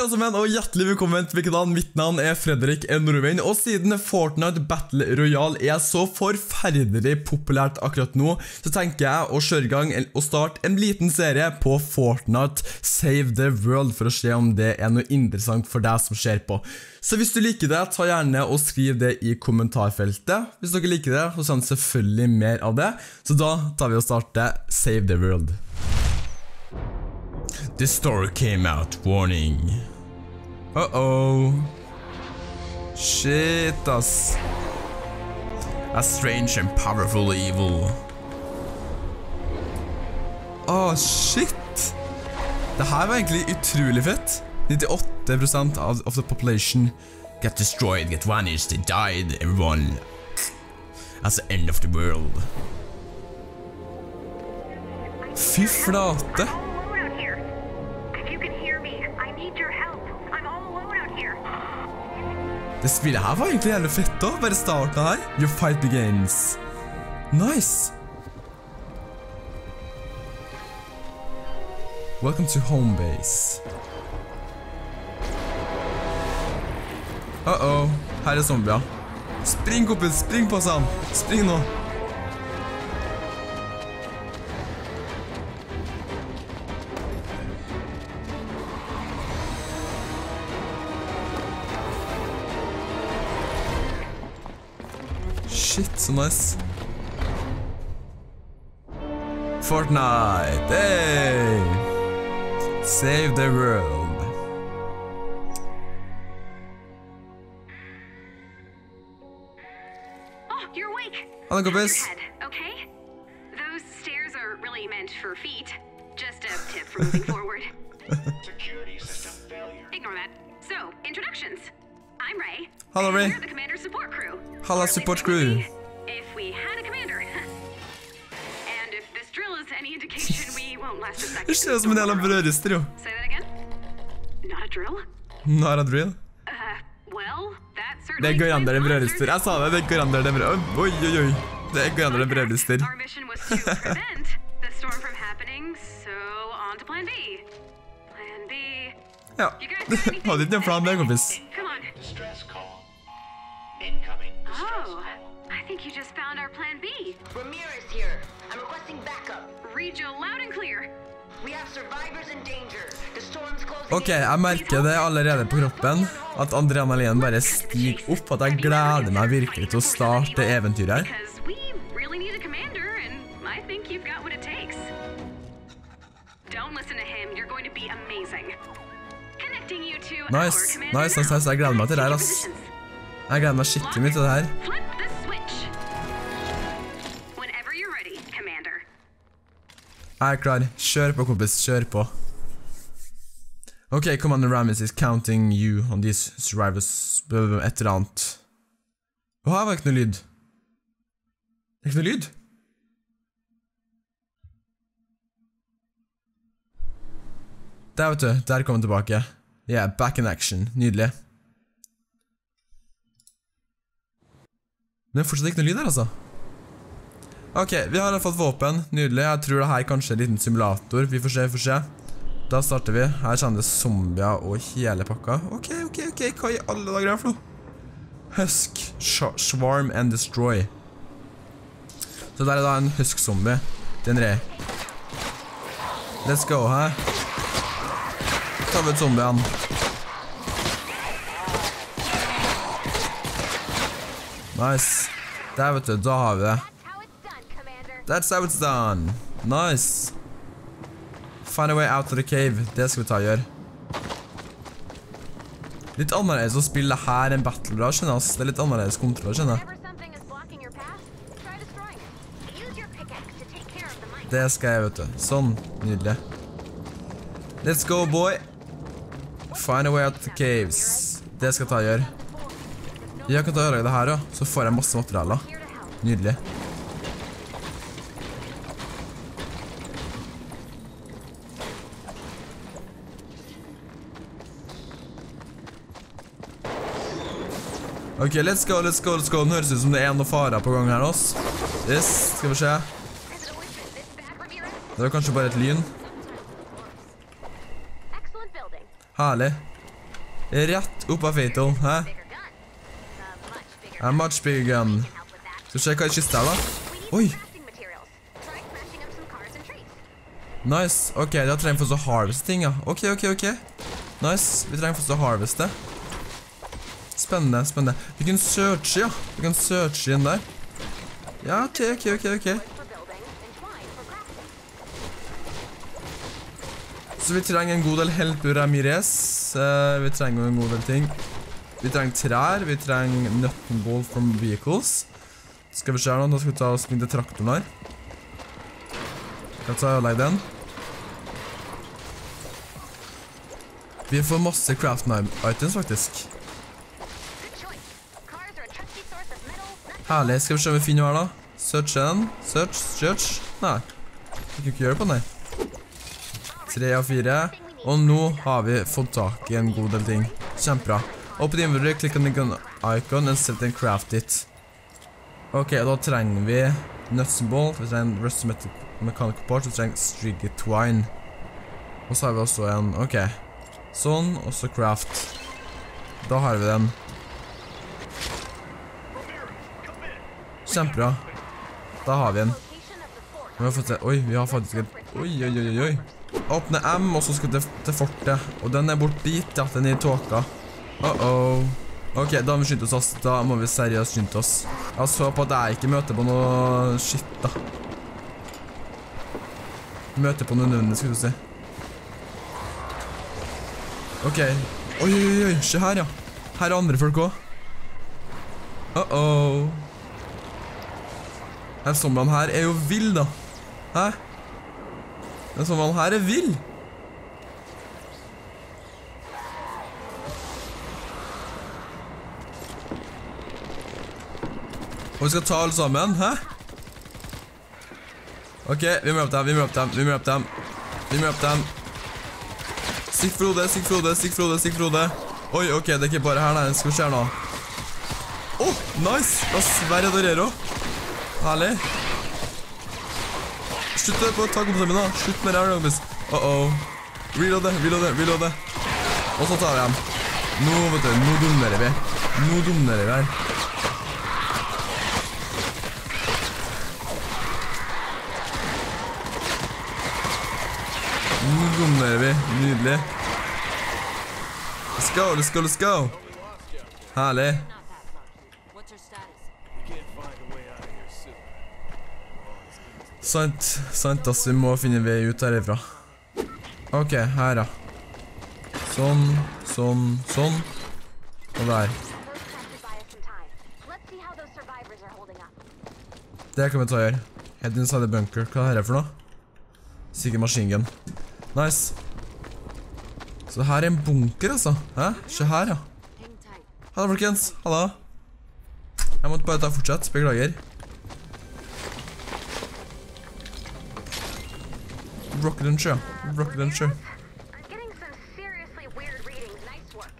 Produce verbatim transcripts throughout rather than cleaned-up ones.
alle sammen, og hjertelig velkommen til kanalen. Mitt navn er Fredrik Norvein, og siden Fortnite Battle Royale er så forferdelig populært akkurat nå, så tenker jeg å kjøre i gang og starte en liten serie på Fortnite Save the World, for å se om det er noe interessant for deg som ser på. Så hvis du liker det, ta gjerne og skriv det i kommentarfeltet. Hvis dere liker det, så send selvfølgelig mer av det. Så da tar vi og starter Save the World. The story came out, warning. Uh-oh. Shit, ass. A strange and powerful evil. Åh, oh, shit. Det her var egentlig utrolig fett. nintiåtte prosent of, of the population got destroyed, get vanished, they died, everyone. That's the end of the world. Fy flate. Det spillet her var egentlig jævlig fett da, bare starten her. Your fight begins. Nice. Welcome to home base. Uh-oh, her er zombier. Spring, kompis, spring på Sam. Spring nå. Shit, så nice. Fortnite, hey! Save the world. Oh, you're awake. Hello, kompis. Okay? Those stairs are really meant for feet. Just a tip for moving forward. Security system failure. Ignore that. So, introductions. I'm Ray. Hello, Ray. We're the commander's support crew. Hello, support crew. If we had a commander. And if this drill is any indication, we won't last a second. Det ser ut som en del av brødrister, jo. Say that again? Not a drill? Not a drill. Uh, well, that Det certainly går an dere explains brødrister. Jeg sa det, det går an dere brødrister. Oi, oi, oi. Det går an dere brødrister. Our mission was to prevent the storm from happening, so on to plan B. Plan B. Ja, You guys got anything? hadde ikke en plan der, kompis. Come on. Distress call. Incoming distress Oh, call. I think you just found our plan B. Ramirez here. I'm requesting backup. Read you loud and clear. We have survivors in danger. The storm's closing Ok, jeg merker det allerede på kroppen, at adrenalin bare stiger opp, at jeg gleder meg virkelig til å starte eventyret her. Because we really need a commander, and I think you've got what it takes. Don't listen to him. You're going to be amazing. Connecting you to Nice, our commander nice, nice, nice. Jeg gleder meg til det her, ass. Jeg gleder meg skikkelig mye til det her. Flip the switch. Whenever you're ready, commander. Jeg er klar. Kjør på, kompis. Kjør på. Ok, Commander Ramses is counting you on these survivors. Et eller annet. Åh, her var ikke noe lyd. Det er ikke noe lyd? Der, vet du. Der kom han tilbake. Yeah, back in action. Nydelig. Men det er fortsatt ikke noe lyd her, altså. Ok, vi har fått våpen. Nydelig. Jeg tror det her kanskje er en liten simulator. Vi får se, vi får se. Da starter vi. Her kommer det zombier og hele pakka. Ok, ok, ok. Hva i alle dager er det for noe? Husk, Swarm and Destroy. Så der er da en husk-zombie. Den re. Let's go, her. Ta vi ut zombien. Nice. Der, vet du. Da har vi det. That's how it's done. Nice. Find a way out of the cave. Det skal vi ta og gjøre. Litt annerledes å spille her enn Battle Royale, skjønner jeg. Det er litt annerledes kontroll, skjønner jeg. Det skal jeg, vet du. Sånn. Nydelig. Let's go, boy. Find a way out of the caves. Det skal jeg ta og gjøre. Jeg kan ta og gjøre det her også, så får jeg masse materialer. Nydelig. Ok, let's go, let's go, let's go. Nå høres ut som det er noe fara på gang her også. Yes, skal vi se. Det var kanskje bare et lyn. Herlig. Rett opp av Fatal, hæ? A much bigger gun. Skal vi se hva er kist her da? Oi! Nice, ok, da trenger vi for å harveste ting, ja. Ok, ok, ok. Nice, vi trenger for å harveste. Spennende, spennende. Vi kan searche, ja. Vi kan searche inn der. Ja, ok, ok, ok, ok. Så vi trenger en god del help ur Ramirez. Uh, vi trenger en god del ting. Vi trenger trær, vi trenger nut and bolt from vehicles. Skal vi se nå, da skal vi ta og smide traktoren her. Skal vi ta og legge den. Vi får masse crafting items faktisk. Herlig, skal vi se om vi finner noe her da. Search den, search, search. Nei, vi kan ikke gjøre på den her. Tre av fire. Og nå har vi fått tak i en god del ting. Kjempebra. Opp i inventory, klikk on the gun icon and set and craft it. Ok, da trenger vi nuts and bolt, vi trenger rusty metal mechanical parts, vi trenger striggy twine. Og så har vi også en, ok. Sånn, og så craft. Da har vi den. Kjempebra. Da har vi den. Vi har fått se, oi, vi har faktisk et, oi, oi, oi, oi. Åpne M, og så skal vi til, til fortet. Og den er bort dit, ja, den er i tåka. Uh-oh. Ok, da har vi skyndt oss, ass. Da må vi seriøst skyndt oss. Jeg så på at jeg ikke møter på noe shit, da. Møter på noe nødvendig, skulle du si. Ok. Oi, oi, oi, se her, ja. Her er andre folk også. Uh-oh. Her sommerene her er jo vill, da. Hæ? Den sommerene her er vill. Og vi skal ta alle sammen, hæ? Ok, vi må opp dem, vi må opp dem, vi må opp dem. Vi må opp dem. Stikk Frode, stikk Frode, stikk Frode, stikk Frode. Oi, ok, det er ikke bare her, nei, skal vi se her nå. Åh, oh, nice! Da sverre Dorero. Herlig. Slutt det på, ta kompisene mine da. Slutt med det her, kompis. Uh-oh. Reload det, reload det, reload det. Og så tar vi dem. Nå, vet du, nå dominerer vi. Nå dominerer vi her. Nå dominerer vi. Nydelig. Let's go, let's go, let's go. Herlig. Sant, sant, ass, vi må finne vei ut herifra. Ok, her da. Sånn, sånn, sånn. Og der. Det kan vi ta og gjøre. Head inside the bunker. Hva er det for noe? Sikkert machine gun. Nice. Så her er en bunker, altså. Hæ? Se her, ja. Hallo, folkens. Hallo. Jeg måtte bare ta fortsett. Beklager. Rocket launcher, rocket launcher. I'm getting some seriously weird readings. Nice work.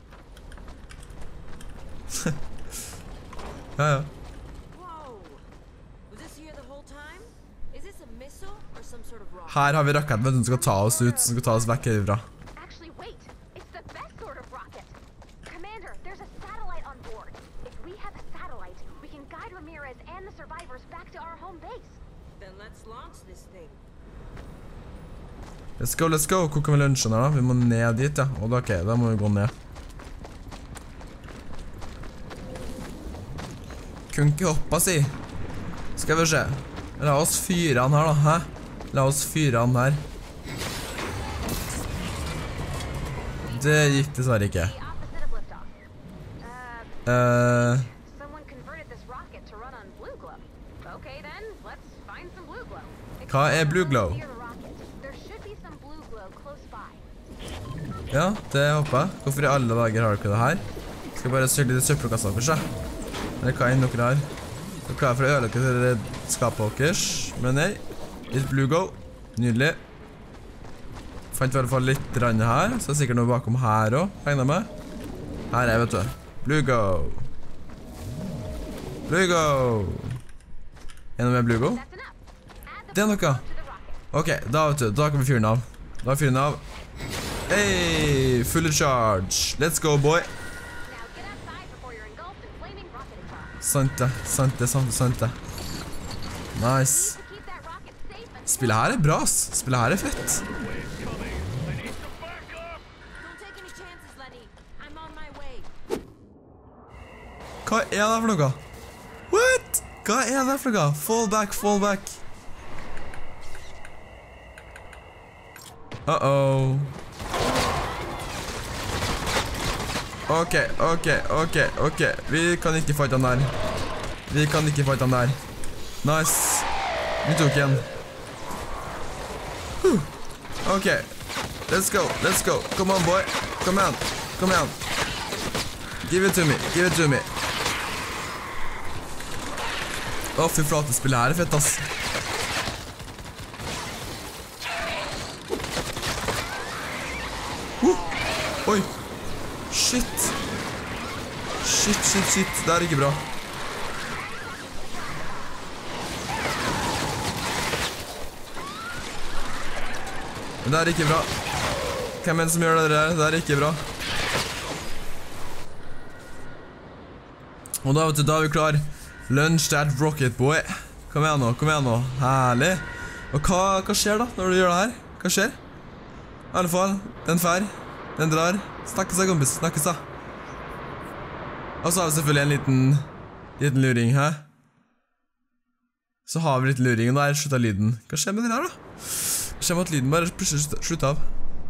Ja, ja. Whoa. Was this here the whole time? Is this a missile or some sort of rocket? Her har vi raketten, vet du, som skal ta oss ut, som skal ta oss vekk herifra. Actually, wait. It's the best sort of rocket. Commander, there's a satellite on board. If we have a satellite, we can guide Ramirez and the survivors back to our home base. Then let's launch this thing. Let's go, let's go. Hvor kan vi lunsje her da? Vi må ned dit, ja. Og da, ok, da må vi gå ned. Kunne ikke hoppa, si. Skal vi se. La oss fyre han her da, hæ? La oss fyre han her. Det gikk dessverre ikke. The opposite of liftoff. Uh, Eh... someone converted this rocket to run on blue glow. Okay then, let's find some blue glow. Hva er blue glow? Near the rocket. There should be some blue glow close by. Ja, det håper jeg. Hvorfor i alle dager har dere det her? Skal bare søke litt i søppelkassa for seg. Eller hva enn dere har. Dere har for å ødelegge til skapet deres. Men nei, litt blue glow. Nydelig. Fant i hvert fall litt rann her. Så er det sikkert noe bakom her også, regner jeg med. Her er, vet du. Blue glow. Blue glow. Er det noe med blue glow? That's enough. Add the Det er noe. to the rocket. Ok, da vet du, da kan vi fyre den av. Da fyrer den av. Hey, full charge. Let's go, boy. Now get outside before you're engulfed in flaming rocket exhaust. Sant det, sant det, sant det, sant det. Nice. To keep that rocket safe and Spillet her er bra, ass. Spillet her er fett. don't take any chances, Lenny. I'm on my way. Hva er det for noe? What? Hva er det for noe? Fall back, fall back. Uh-oh. Ok, ok, ok, ok. Vi kan ikke fighte han der. Vi kan ikke fighte han der. Nice. Vi tok en. Huh. Ok. Let's go, let's go. Come on, boy. Come on, come on. Give it to me, give it to me. Å, fy flate, spillet her er fett, ass. Uh. Oi. Shit. Shit, shit, shit. Det er ikke bra. Det er ikke bra. Hvem er det som gjør det der? Det er ikke bra. Og da, vet du, da er vi klar. Lunch that rocket, boy. Kom igjen nå, kom igjen nå. Herlig. Og hva, hva skjer da når du gjør det her? Hva skjer? I alle fall, den fær. Den drar. Snakkes da, kompis. Snakkes da. Og så har vi selvfølgelig en liten, liten luring, hæ? Så har vi litt luring, og da er slutt av lyden. Hva skjer med den her da? Det skjer med at lyden bare plutselig slutt av.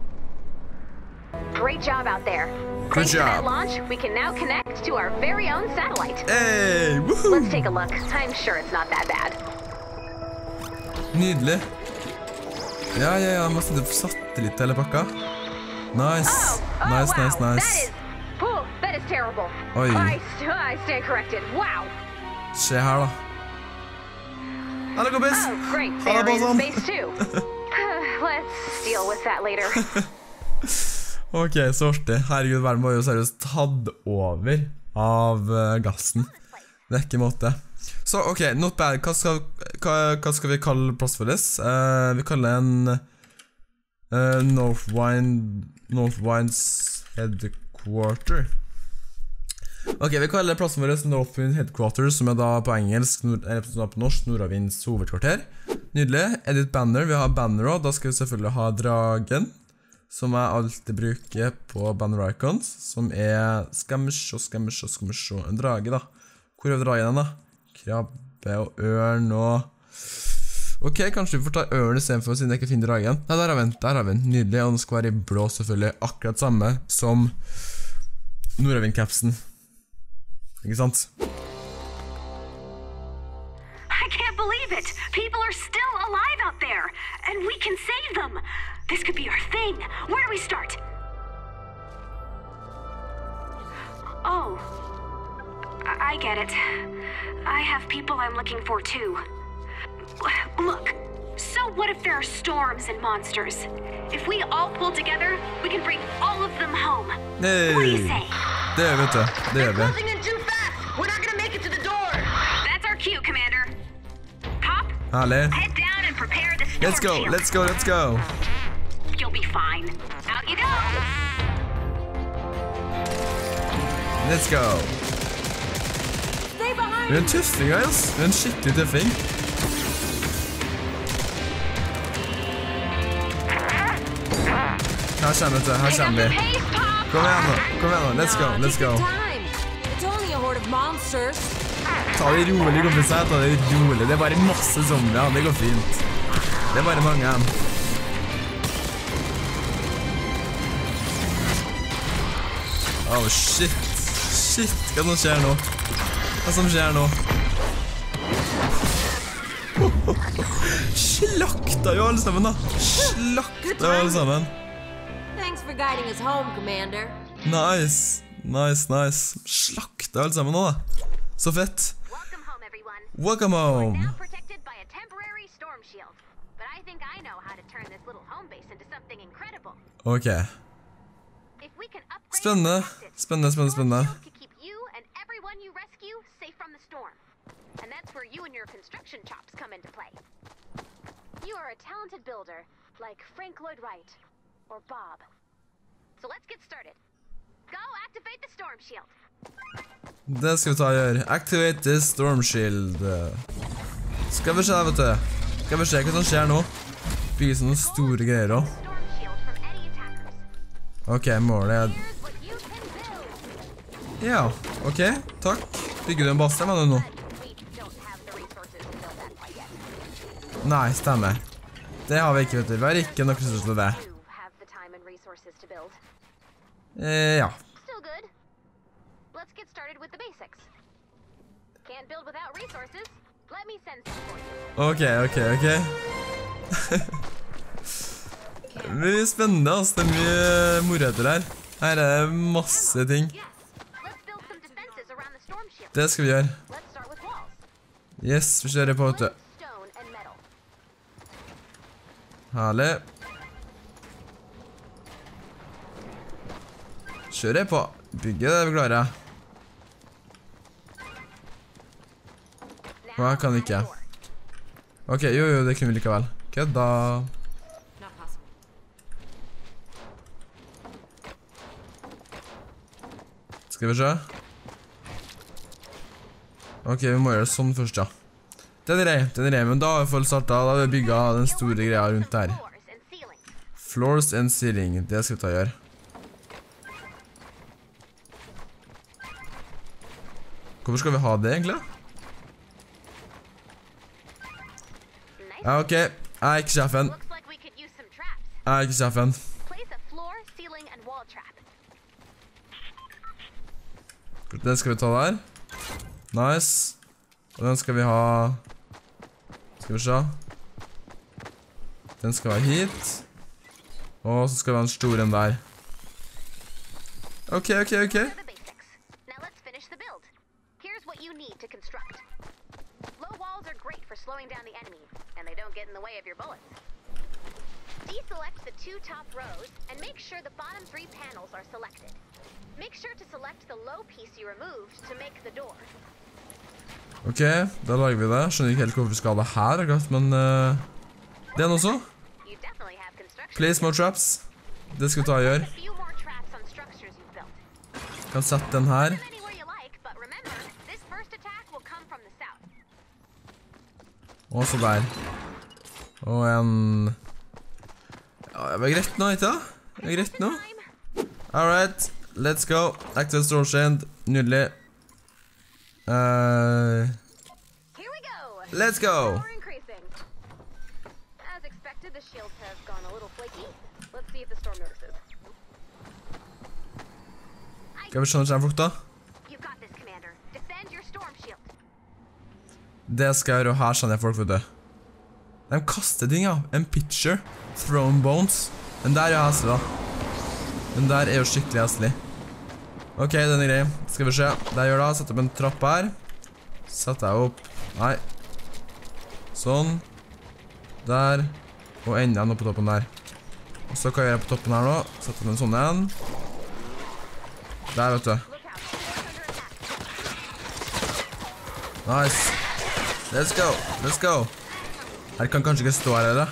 Great job out there. Good Thanks to that job. launch, we can now connect to our very own satellite. Hey, woohoo! Let's take a look. I'm sure it's not that bad. Nydelig. Ja, ja, ja, masse satellitt hele pakka. Nice. Oh, Nice, wow. nice, That nice. is, oh, that is terrible. Oi. I, I stand corrected. Wow. Se her da. Hallo, kompis. Oh, great. Hallo, They're in Bosson. space too. Let's deal with that later. Ok, så artig. Herregud, verden var jo seriøst tatt over av uh, gassen. Det er ikke måte. Så, ok, not bad. Hva skal, hva, hva skal vi kalle plass for oss? Uh, vi kaller en uh, Northwind, Northwinds Headquarter. Ok, vi kaller plassen vår Northwind Headquarter, som er da på engelsk, nord, eller på norsk, Nordavinds hovedkvarter. Nydelig. Edit banner. Vi har banner også. Da skal vi selvfølgelig ha dragen, som jeg alltid bruker på banner icons, som er skammersjå, skammersjå, skammersjå. En drage da. Hvor er dragen da? Krabbe og ørn og... Ok, kanskje vi får ta ørn i stedet for, siden jeg ikke finner dragen. Nei, der har vi den, der har vi den. Nydelig, og den skal være i blå selvfølgelig. Akkurat samme som Nordavind-capsen. Ikke sant? I can't believe it! People are still alive out there, and we can save them! This could be our thing. Where do we start? Oh. I, I get it. I have people I'm looking for too. Look, so what if there are storms and monsters? If we all pull together, we can bring all of them home. Hey. What do you say? Det gjør vi, vet du. Det gjør vi. Closing in too fast. We're not gonna make it to the door. That's our cue, Commander. Pop, Herlig. head down and prepare the storm Let's go, shield. let's go, let's go. You'll be fine. Out you go. Let's go. Stay behind. Vi er en tøffing, ass. Vi er en skikkelig tøffing. Her kommer vi til, her kommer vi. Pace, Pop. Kom igjen nå, kom igjen nå. Let's go, Nah, let's take go. your time. It's only a horde of monsters. Ta det rolig, kompiser. Ta det rolig. Det er bare masse zombier. Det går fint. Det er bare mange. Oh, shit. Shit, hva som skjer nå? Hva som skjer nå? Slakta jo alle sammen da. Slakta jo alle sammen. Thanks for guiding us home, Commander. Nice, nice, nice. Slakta alle sammen nå da. Så fett. Welcome home, everyone. Welcome home. Now protected by a temporary storm shield. But I think I know how to turn this little home base into something incredible. Ok. If we can upgrade Spennende, and protect it, spennende, spennende, the storm spennende. shield could keep you and everyone you rescue safe from the storm. And that's where you and your construction chops come into play. You are a talented builder, like Frank Lloyd Wright or Bob. So let's get started. Go activate the storm shield. Det skal vi ta og gjøre. Activate the storm shield. Skal vi se, vet du. Skal vi se hva som skjer nå. Bygger sånne store greier også. Storm shield from any attackers. Ok, målet er... Here's what you can build. Ja, ok, takk. Bygger du en base, mener du nå? We don't have the resources to build that quite yet. Nei, stemmer. Det har vi ikke, vet du. Vi har ikke noe ressurser til det. You have the time and resources to build. Eh, ja. Still good. Let's get started with the basics. Can't build without resources. Let me send some for you. Ok, ok, ok. Det blir spennende, altså. Det er mye morheter her. Her er det masse ting. Yes. Let's build some defenses around the storm shield. Det skal vi gjøre. Let's start with walls. Yes, vi kjører på, vet du. Wood, stone, and metal. Herlig. Kjører på. Bygge det vi klarer. Now, Hva kan vi ikke? add a door. Ok, jo, jo, det kunne vi likevel. Kødda. Not possible. Skal vi se. Ok, vi må gjøre det sånn først, ja. Den er grei, den er grei, men da har vi fått startet. Da har vi bygget den store greia rundt her. Floors and ceilings. Floors and ceiling, det skal vi ta og gjøre. Hvorfor skal vi ha det egentlig? Nice. Ja, ok. Jeg er ikke sjefen. Looks like we could use some traps. Jeg er ikke sjefen. Place a floor, ceiling, and wall trap. Den skal vi ta der. Nice. Og den skal vi ha... Skal vi se. Den skal være hit. Og så skal vi ha en stor en der. Ok, ok, ok. Those are the basics. Now let's finish the build. Here's what you need to construct. Low walls are great for slowing down the enemy, and they don't get in the way of your bullets. Deselect the two top rows and make sure the bottom three panels are selected. Make sure to select the low piece you removed to make the door. Ok, da lager vi det. Skjønner ikke helt hvorfor vi skal ha det her, akkurat, men... Uh, det er noe så. You definitely have construction. Place more traps. Det skal vi ta og gjøre. A few more traps on structures you've built. Kan sette den her. Put them anywhere you like, but remember, this first attack will come from the south. Og så der. Og en... Ja, det var greit nå, ikke da? Det var greit nå. Time. Alright, let's go. Active storm shield. Nydelig. Uh, Here we go. let's go. Power increasing. As expected, the shields have gone a little flaky. Let's see if the storm notices. Skal vi skjønne kjenne folk da? You've got this, Commander. Defend your storm shield. Det skal jeg gjøre, og her skjønner jeg folk, vet du. De kaster ting, ja. En pitcher. Thrown bones. Den der er jo heslig, da. Den der er jo skikkelig heslig. Ok, den er grei. Skal vi se. Det jeg gjør da, setter opp en trapp her. Setter jeg opp. Nei. Sånn. Der. Og enda en opp på toppen der. Og så kan jeg gjøre på toppen her nå. Setter opp en sånn en. Der, vet du. Look out. Shields under attack. Nice. Let's go. Let's go. Her kan kanskje ikke stå her, eller?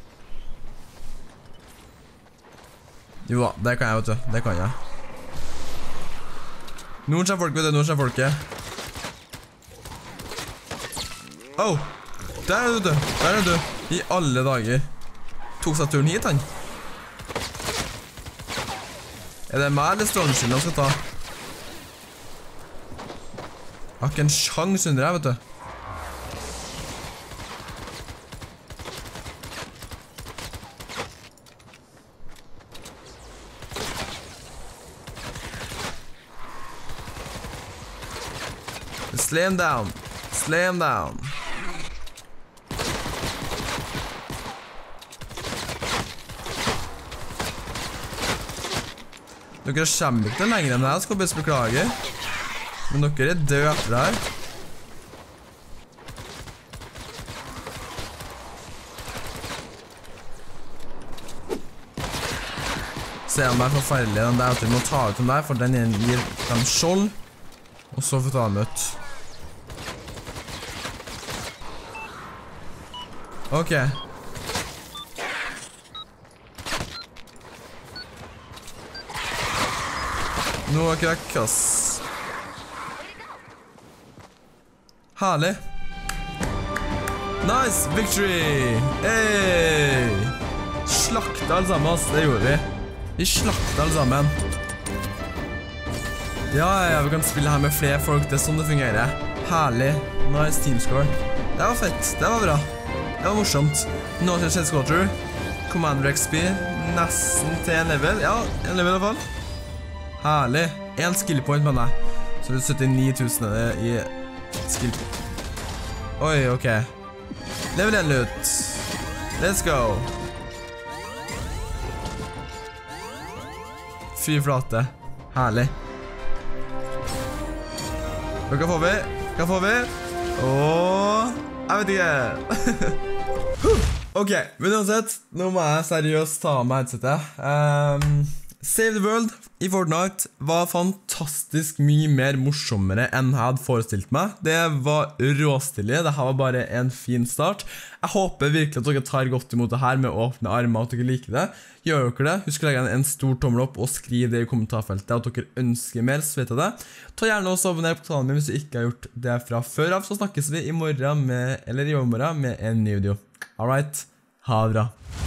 Jo da, det kan jeg, vet du. Det kan jeg. Nå kommer folk, vet du. Nå kommer folket. Oh! Der er du, du. Der er du. I alle dager. Tok seg turen hit, han. Er det meg eller stormskillen han skal ta? Jeg har ikke en sjans under her, vet du. Slay him down. Slay him down. Dere kommer ikke til lenger enn jeg skal best beklage. Men dere er døde etter det her. Se om det er forferdelig, den der, vi må ta ut den der, for den gir dem skjold. Og så får vi ta dem ut. Ok. Noe krakk, ass. Herlig. Nice, victory! Hey! Slakta alle sammen, ass. Det gjorde vi. Vi slakta alle sammen. Ja, ja, vi kan spille her med flere folk. Det er sånn det fungerer. Herlig. Nice teamscore. Det var fett. Det var bra. Det var morsomt. Nå til Chase Quarter. Commander X P. Nesten til en level. Ja, en level i hvert fall. Herlig. En skill point, mener jeg. Så det er syttini tusen i skill. Oi, ok. Level en ut. Let's go. Fy flate. Herlig. Hva får vi? Hva får vi? Åh, jeg vet ikke. Ok, men uansett, nå må jeg seriøst ta med headsetet. Um, Save the World i Fortnite var fantastisk mye mer morsommere enn jeg hadde forestilt meg. Det var råstilig, det her var bare en fin start. Jeg håper virkelig at dere tar godt imot det her med åpne armer, at dere liker det. Gjør dere det, husk å legge en stor tommel opp og skriv det i kommentarfeltet at dere ønsker mer, så vet jeg det. Ta gjerne også abonner på kanalen min hvis du ikke har gjort det fra før av, så snakkes vi i morgen med, eller i overmorgen med en ny video. Alright, ha det bra.